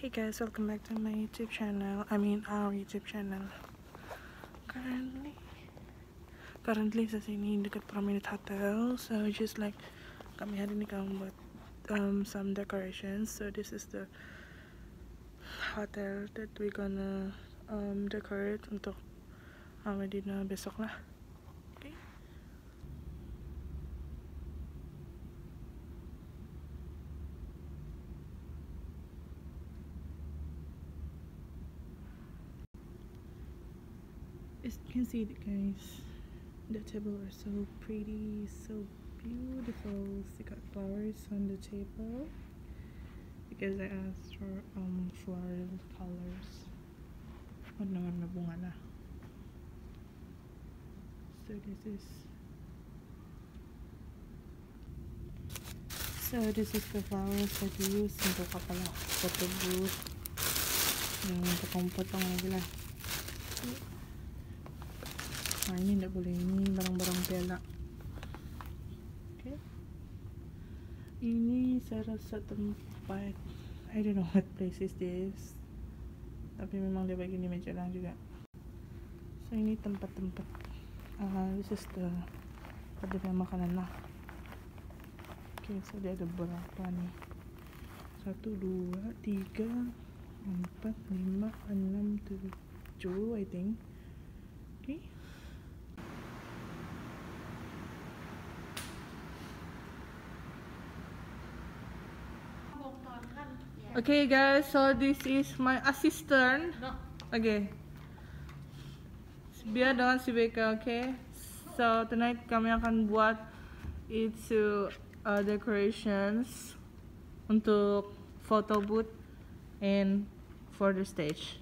Hey guys, welcome back to my YouTube channel. I mean our YouTube channel. Currently sa sini dekat Promenade Hotel. So just like kami hari ini kami buat some decorations. So this is the hotel that we gonna decorate untuk dinner besok lah. Okay. As you can see, guys, the table are so pretty, so beautiful. They got flowers on the table because I asked for floral colors. Warna-warna bunga na. So this is the flowers that we use untuk kapala photo booth. Yung potong-potong lagi lah. Nah ini tidak boleh, ini barang-barang tela. Okay. Ini saya rasa tempat, I don't know what place is this, tapi memang dia begini meja lang juga. So ini tempat-tempat, this is the tempat dia makanan lah. Okay, so dia ada berapa nih? 1, 2, 3, 4, 5, 6, 7 I think. Okay. Okay guys, so this is my assistant. Okay. Biar dengan si Becca, okay. So tonight kami akan buat itu decorations untuk photo booth and for the stage.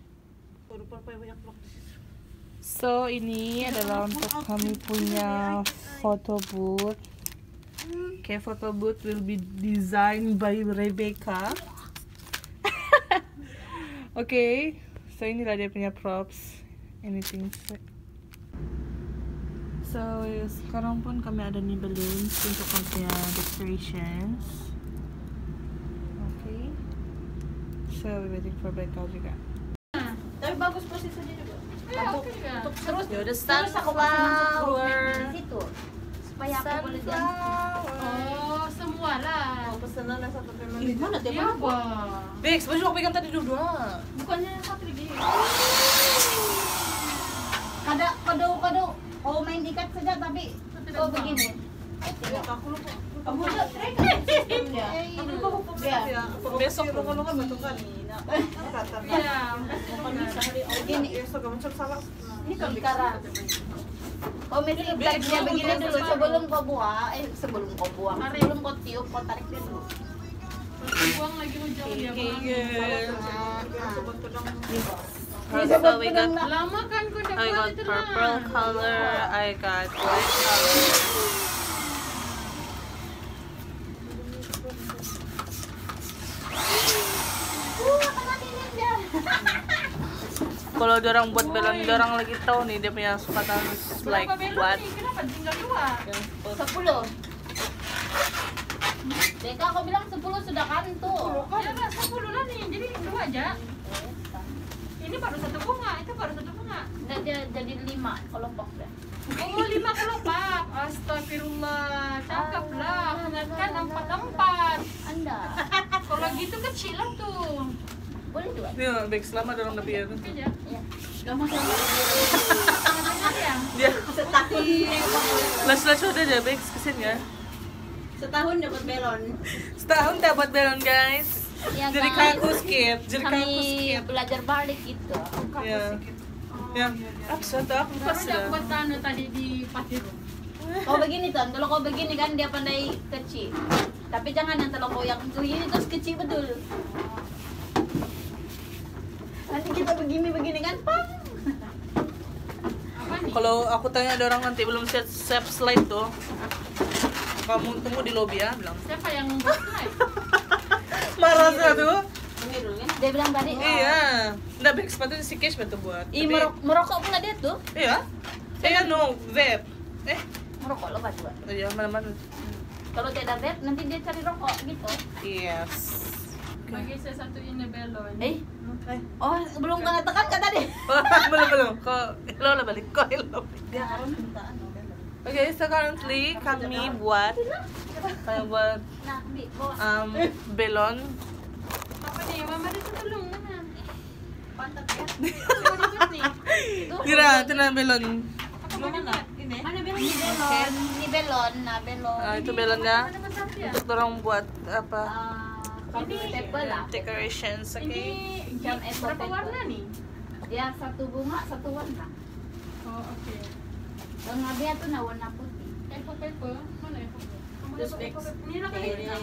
So ini adalah untuk kami punya photo booth. Okay, photo booth will be designed by Rebecca. Okay, so inilah dia punya props, anything. So sekarang pun kami ada nih balloons untuk kami punya decorations. Okay, so we're waiting for Becca juga. Tapi bagus posisinya juga. Untuk terus ya udah sunflower di situ. Supaya aku boleh jalan. Oh, semua lah. Oh, pesanan lah satu permen. Ih, mana dia apa? Bex, baju aku pegang tadi dua. Bukannya satu lagi. Kado. Oh, main ikat saja tapi kau begini. Aku lupa. Kamu udah try sistemnya. Aku lupa hukum ya. Besok lu kan betul kan. Iya. Begini. Ini kan sekarang. Oh, mesti dia begini dulu sebelum kau buang. Sebelum kau tiup, kau tarik dia dulu. Buang lagi mau jauh dia. So we got Lama kan kau dapat I got itu purple color, I got white color. Kalau dorang buat balon, dorang lagi tahu nih dia punya sepatan like what? Kenapa tinggal 2? 10. Deka, aku bilang 10 sudah kan tuh. Ya lah 10 lah nih, jadi 2 aja. Ini baru 1 bunga, itu baru 1 bunga. Nggak, dia jadi 5 kelompok deh. Oh 5 kelopak. Astagfirullah, cakep lah. Kan 4. Anda Kalau gitu kecil lah tuh. boleh 2. Ini Bex lama dorang lebih ya. Oke aja. Iya. Gak masalah. Ya. Dia Setahun las udah aja Bex kesini ya. setahun dapat belon. Setahun dapat balon guys. Ya, Jadi guys. kaku skit, jadi kaku Kami skit. belajar balik gitu. Ya. Ya. Absen tak aku pas Baru ya. dapat anu tadi di Patiru. Kau begini Ton, kalau kau begini kan dia pandai kecil. Tapi jangan yang terlalu koyak itu ini terus kecil betul. Nanti kita begini kan, pam. Apa nih? Kalau aku tanya ada orang nanti belum siap slide tuh, kamu tunggu di lobby ya, bilang. Siapa yang membuat slide? Marah saya tuh. Dia bilang tadi. Iya. Nggak Bex, sepatu si Cash betul buat. Ih, Tapi- merokok pula dia tuh. Iya. No, vape. Merokok lo buat. Iya, mana-mana. Kalau tidak vape nanti dia cari rokok gitu. Yes. Bagi saya satu ini belon. Oh, belum kena tekan kan tadi? Belum. Kok lo lah balik. Dia harus minta anu. Oke, so currently kami buat Nah, Bi, bawa. belon. Apa nih? Mama dia tulung mana? Pantat ya. Ribet nih. Dira, itu na belon. Apa mana? Ini. Mana belon? Ini belon, ini belon, nah belon. Itu belonnya Mana masuk ya? untuk orang buat apa? Ini table lah. Decorations, oke? Ini Jam apple berapa paper. warna nih? Dia satu bunga, satu warna. Oh, oke. Tengahnya tuh nah warna putih. Apple paper. Mana apple paper? Terus fix. Ini lah kali ini.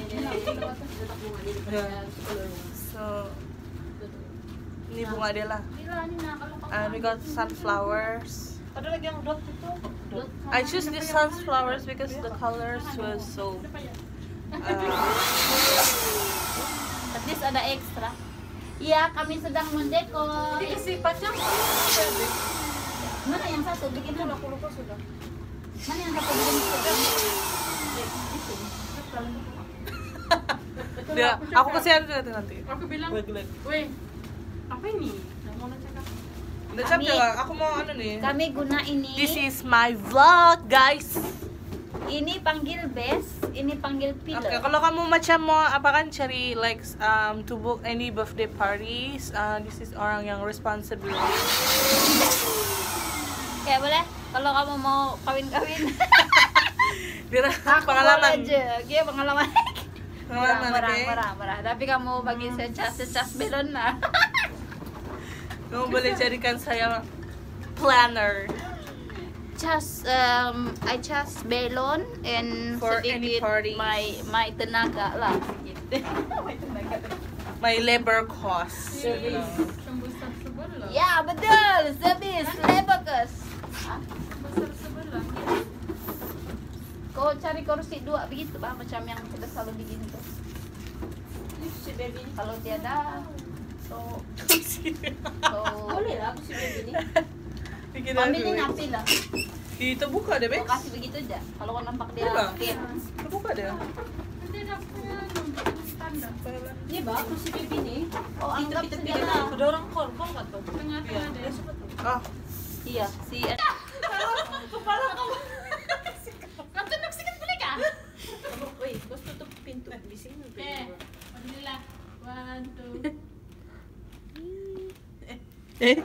So, ini bunga dia lah. Gila nih nah kalau kamu. And we got sunflowers. Ada lagi yang dot itu. I choose these sunflowers because the colors was so. At least ada ekstra. Iya, kami sedang mendekor. Isi panjang. Mana yang satu? Bikin dulu. Aku lupa sudah. Mana yang satu bikin dulu? Dia, aku kasihan nanti. Aku bilang, weh, apa ini? Nggak mau cakap. Udah capek lah, aku mau ano nih. Kami guna ini. This is my vlog, guys. Ini panggil best, ini panggil pillow. Oke, kalau kamu macam mau apa kan cari like to book any birthday parties, this is orang yang responsible. Kayak boleh? Kalau kamu mau kawin-kawin. Dia Aku pengalaman. aja. Dia pengalaman. Pengalaman, oke? Murah. Tapi kamu bagi secas belon lah. Kamu boleh jadikan saya planner I just belon and For any sedikit parties. my tenaga lah. Gitu. my labor cost. Besar sebelah. Ya betul, sebis lebakes. Besar sebelah. Kau cari kursi 2 begitu bah macam yang kita selalu bikin tuh. Si baby ini. Kalau tiada, so Boleh lah aku si baby ini. Bikin ambilin aku. api lah. Itu buka deh, Kau Bex. kasih begitu aja. Kalau kau nampak dia Buka. fit. Itu buka deh. Nanti ada punya tanda. Ini bah aku si baby ini. Oh anggap Kita saja pikir lah. ada orang korban nggak tuh? Tengah-tengah deh. Ah, Iya, si Kepala kamu. Kau tunduk sikit boleh kah? Woi, bos tutup pintu. Di sini. Alhamdulillah. 1, 2.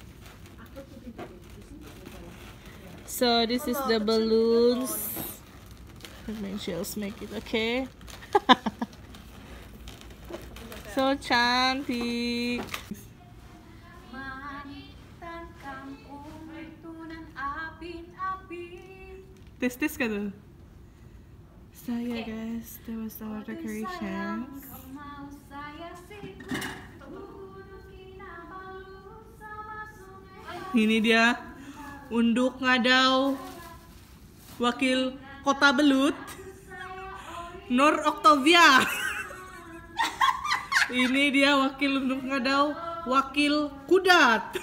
so this is the balloons. Just make it okay. So cantik. Tes ka tuh. So yeah guys, that was our decorations. Ini dia unduk ngadaw wakil Kota Belut Nur Octavia. Ini dia wakil unduk ngadaw wakil Kudat.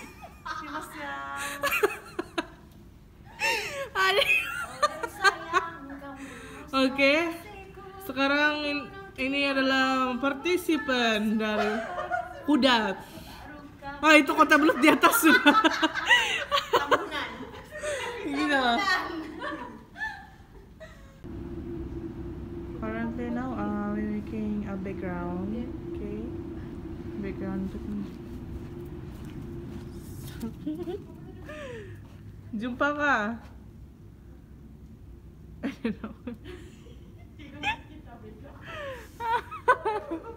Oke, sekarang ini adalah partisipan dari Kudat. Ah, itu Kota Belut di atas sudah. Gila. Currently now, we're making a background. Okay, background. Jumpa ka. I don't know.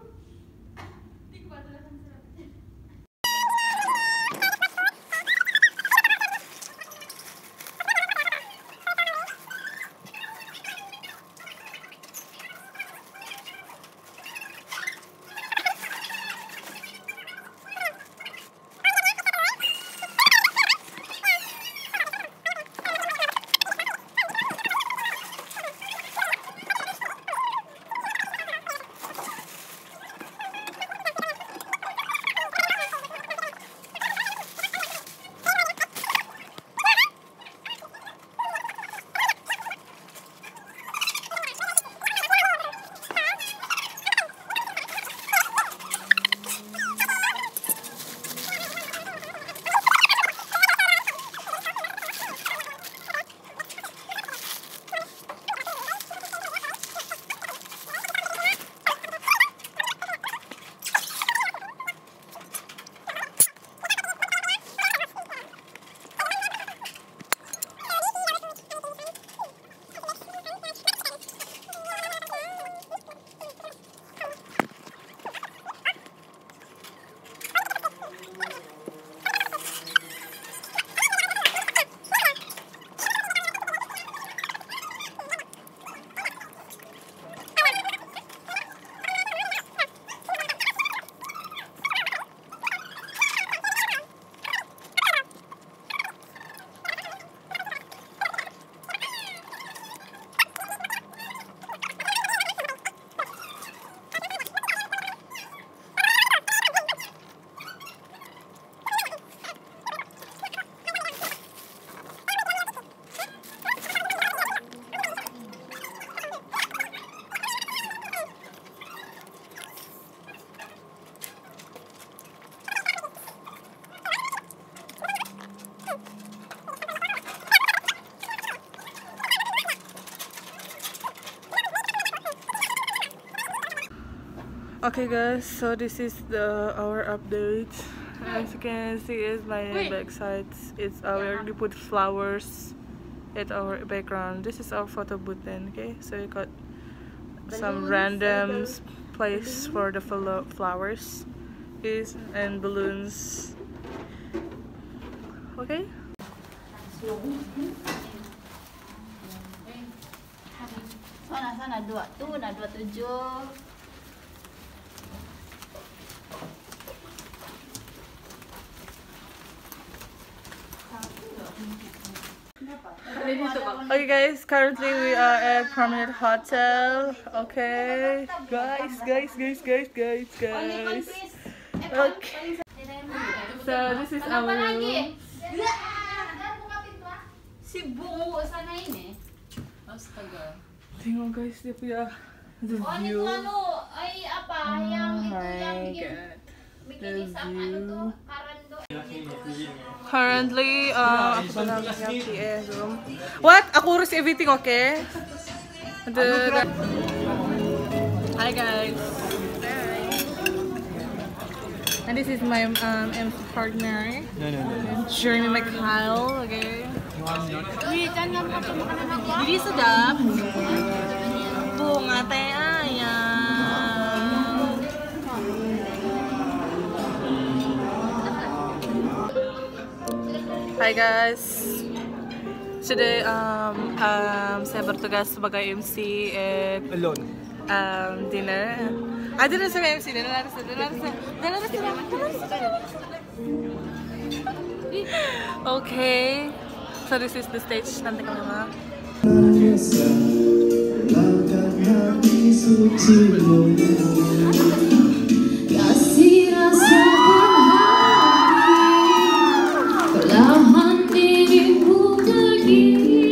Okay guys, so this is our update. As you can see is my backside. It's our we put flowers at our background. This is our photo booth then, okay? So we got some random place for the flowers and balloons. Okay? Sana 2 na 27. Okay guys, currently we are at Promenade Hotel. Okay, guys. Okay, so this is our room. Si bungo sana ini. Astaga. Tengok guys, dia punya the Oh, view. itu ay apa yang itu yang My bikin God. bikin isang ano tuh karan tuh. Currently, ako pa lang yung room. What? Ako urus everything, okay? Hi guys. And this is my MC partner. No. Jeremy McKyle, okay? Wih, jangan makan makanan aku. Jadi sedap. Bunga teh ayam. Hi guys. Today saya bertugas sebagai MC at dinner. Dinner sebagai MC. Dinner. Okay. So this is the stage. Nanti kamera. Kasih rasakan hati, perlahan dirimu pergi.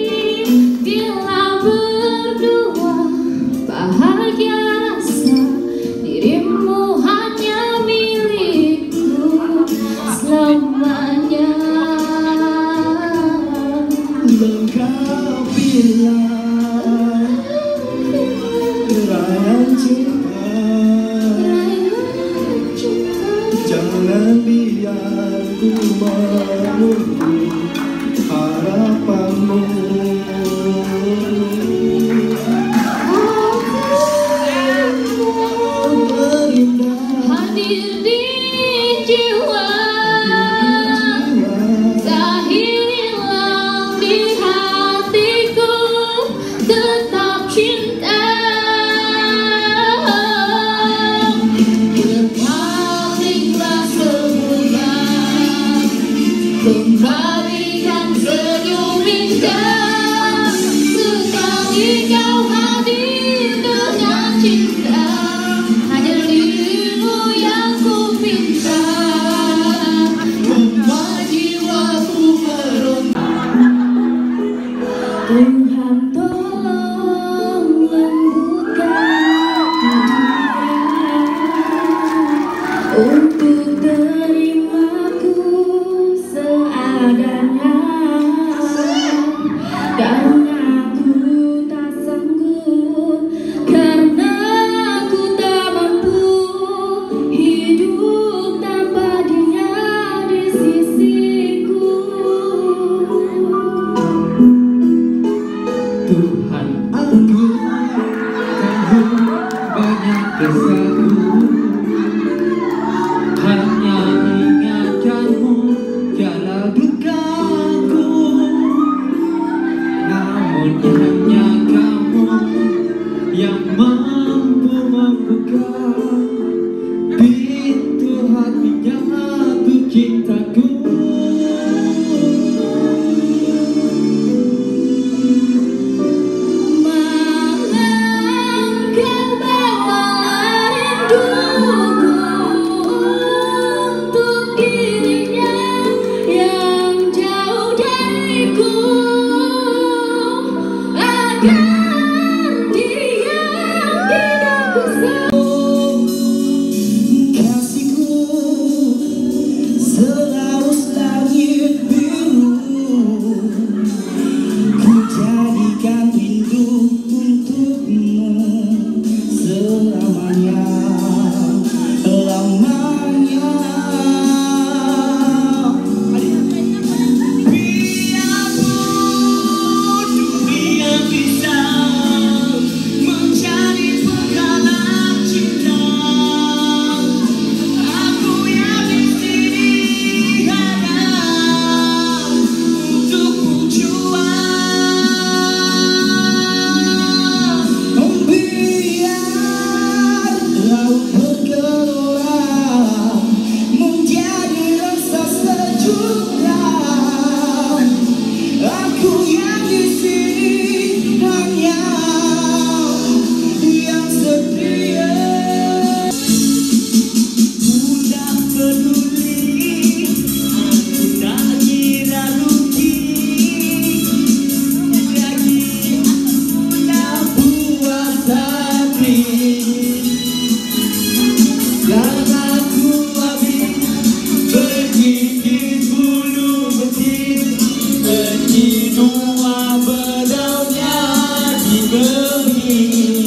Bila berdua bahagia rasa, dirimu hanya milikku selamanya. Engkau bilang rayaan cinta, jangan biar ku menunggu harapanmu. Hadir di jiwa, tak hilang di hatiku, tetap cinta. Kembalilah semula, kembalikan senyum indah. Sekali kau hadir dengan cinta, hanya dirimu yang ku pinta. Membuat jiwaku meronta. Tuhan tolong lembutkan dunia untuk terimaku seadanya. Karena aku tak sanggup, karena aku tak mampu hidup tanpa dia di sisiku. Tuhan, aku tahu banyak dosaku, hanya ingatkanmu jalan dukaku. Namun hanya kamu yang mampu membuka pintu hatinya untuk cintaku. Malam kau bawa rinduku untuk dirinya yang jauh dariku, agar dia tidak bisa. Kasihku selalu bergelora menjadi rasa sejuknya. Aku yang di sini hanya yang setia. Ku tak peduli, aku tak kira rugi. Lagi aku tak puas hati karena ku habis bergigit bulu betis, berkinua berdaunnya di bumi.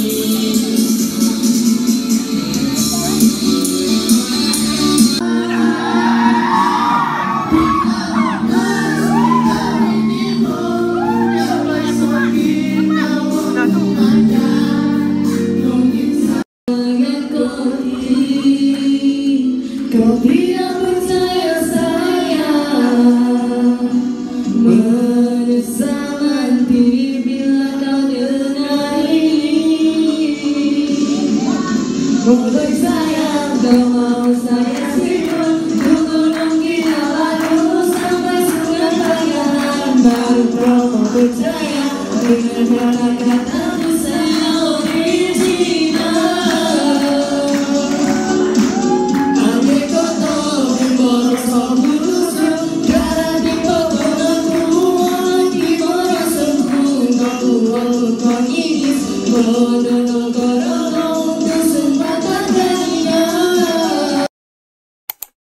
Kau tidak percaya sayang, menyesal nanti bila kau dengar ini. Mulai sayang, kau mau saya simpan ke gunung Kinabalu sampai sungai Pangandaran, baru kau mau percaya dengan kata-katamu saya original.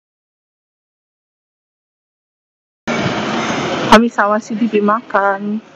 Kami sawah sini dimakan.